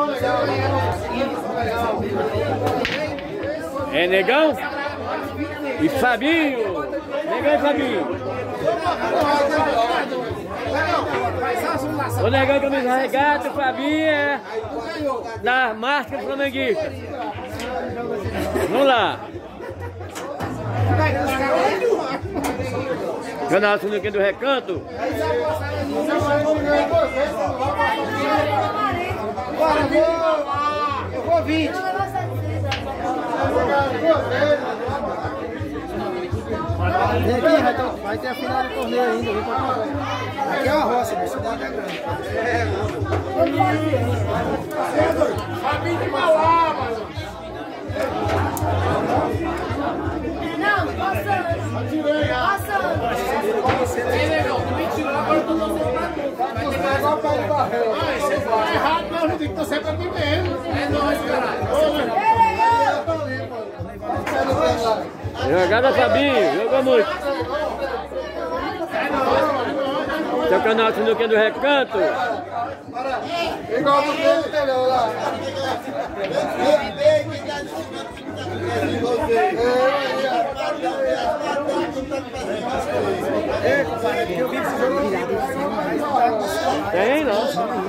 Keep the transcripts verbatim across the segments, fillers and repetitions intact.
É Negão e Fabinho. Negão e Fabinho. O Negão camisa regata, o Fabinho é da marca flamenguista. Vamos lá. Canal Sunuquinho do Recanto. Eu vou vinte. Vem aqui, vai ter, vai ter a final do torneio ainda. Aqui é uma roça, mas cidade é grande. Fabinho de Mauá, mano. Não, passando. Atirei. Passando. Ei, legal, tu me tirou, agora eu tô torcendo pra tu. Vai ter que pegar o pé de barreira. Ah, você tá errado, não, a gente tem que torcer pra mim mesmo. É nóis, caralho. Jogada Fabinho, jogou muito. Seu canal Sunuquinho do Recanto. Igual do meu telhão lá. Tem, não.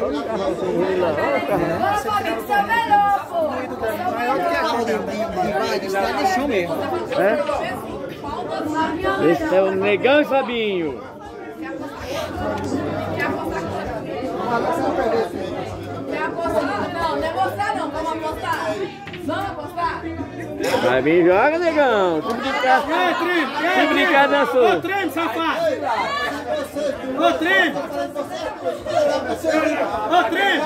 Ô, Fabinho, você é o melhor, pô. Maior do que a gente está no chão mesmo. É? Esse é o Negão e Fabinho. Quer apostar? Não, não é apostar não, vamos apostar. Vamos apostar? Fabinho joga, Negão. Se brincar, se brincar na sua. Ô, treme, safado. Ô, treme. Ô, treme.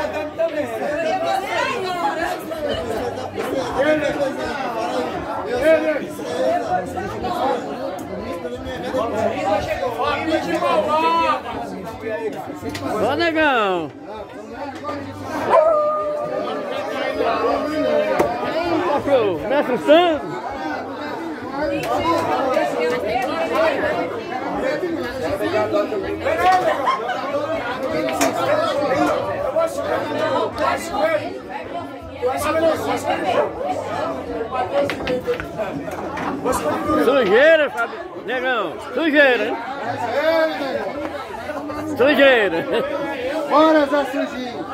Ô, Negão. Cachorro, me assustando. Sujeira, Fábio. Negão, sujeira, hein? Sujeira. Bora, Zé Sujinho.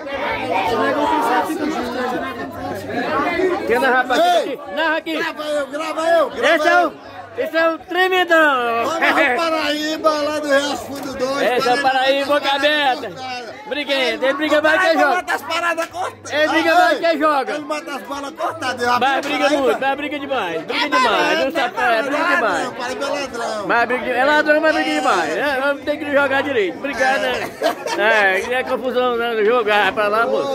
Quer narrar pra aqui? Narra aqui. Grava eu, grava eu, grava Esse é o, esse é o tremendão. Vamos Paraíba, lá do Real Fundo dois. Esse é o Paraíba, boca aberta. Briguento, ele briga mais que joga. Mata as paradas cortadas. Ele briga mais que joga. Ele mata as balas cortadas. Mas briga muito, mas briga demais. Briga demais. Não sabe, é, briga demais. Paraíba é ladrão. Mas briga, é ladrão, mas briga demais. É, vamos ter que jogar direito. Brigar, né? É, é confusão, né? Jogar pra lá, moço.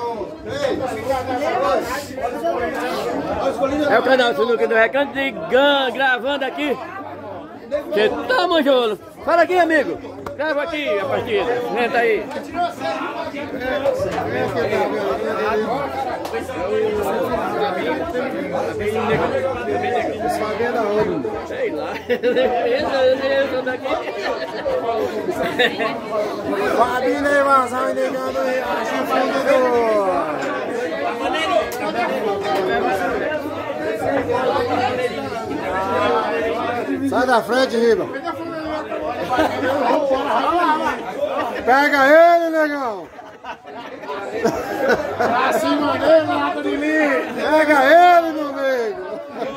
É o canal Sunuquinho do Recanto de Gan, gravando aqui. Você tá, manjolo? Fala aqui, amigo. Grava aqui a partida. Senta aí. Sei lá. Eu daqui. Fabinho e Vazão e negando o Riacho Fundo. Sai da frente, Riba. Pega ele, negão. Acima dele, nada de mim. Pega ele, meu nego.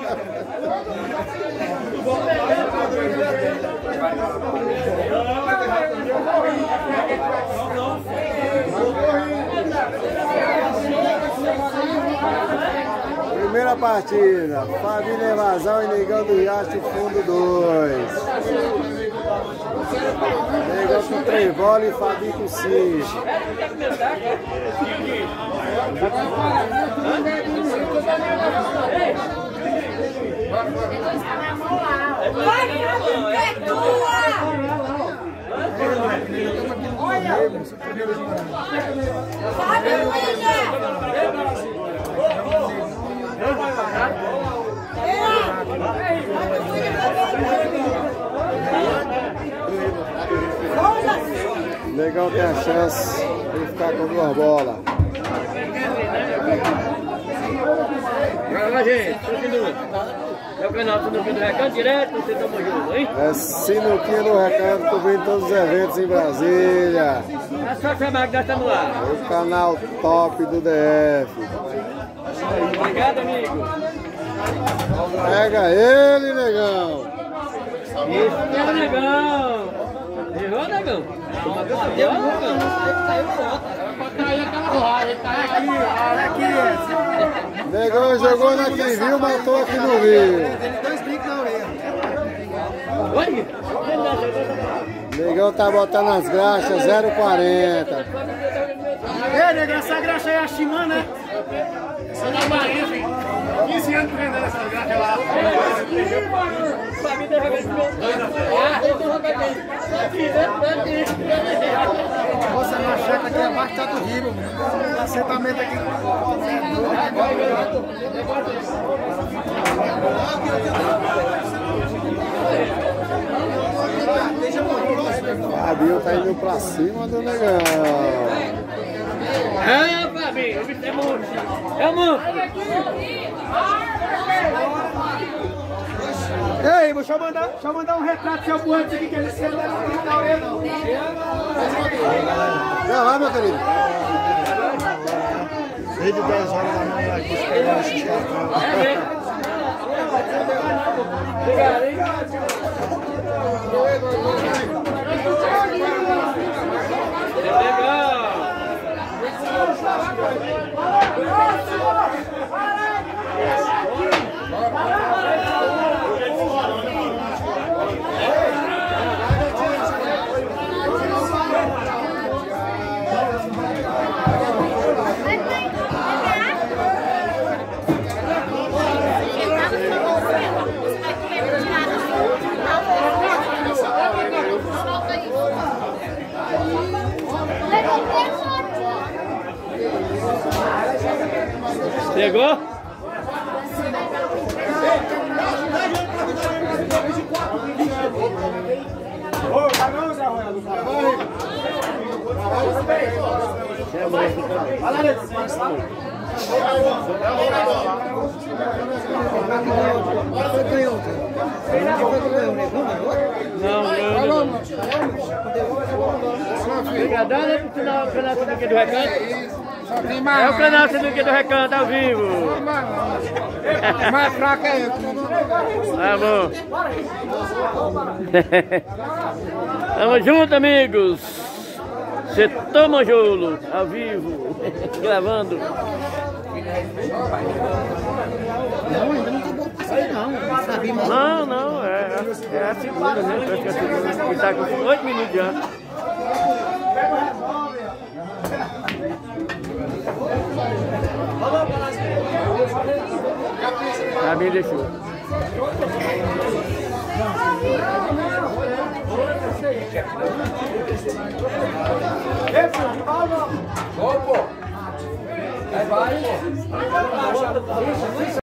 Primeira partida, Fabinho Evasão e Negão do Riacho Fundo dois. Negão com três bolas e Fabinho com cinco. É tua! Negão tem a chance de ficar com duas bolas. com a gente, continua. É o canal Sinuquinha do Recanto, direto, você tamo junto, hein? É Sinuquinha do Recanto, cobrindo todos os eventos em Brasília. É só chamar que nós estamos lá. O canal top do D F. Obrigado, amigo. Pega ele, negão. Isso, é negão. Errou, negão? Deu um negão. Saiu fora. Negão jogou na que viu, matou aqui no Rio. Dois bicos na orelha. Oi? Negão tá botando as graxas zero quarenta. Ei, negão, essa graxa aí é a Shimano, né? Sou da Bahia, filho. quinze anos prendendo essas graxas lá. Moça, na chácara aqui abaixo tá do Rio, mano. Assentamento aqui. Fabinho tá indo pra cima do negão. Ah, Fabinho, o bicho é muito. É muito. Ei, deixa eu mandar, deixa eu mandar um retrato seu pro antes aqui, que ele não deve na orelha, não. Já vai, meu querido. Desde dez horas da manhã aqui, esperando esses caras. Obrigado, hein? Legal. Pegou? Ô, tá não, Zé Royal? Fala, Leandro. Foi ganhou, Não, não, não. Obrigadão, né, por final, o canal Sinuquinha do Recanto. É o canal Sinuquinha do Recanto ao vivo. Mais fraca é eu. Tá bom. Tamo junto, amigos. Você toma jolo ao vivo, gravando. Não, ainda não tá bom pra sair, não. Sabia, mas... Não, não, é, é a segunda, né? Parece que é a segunda. Ele tá com oito minutos já. Tá bem, deixou. Opa! Vai, vai, pô!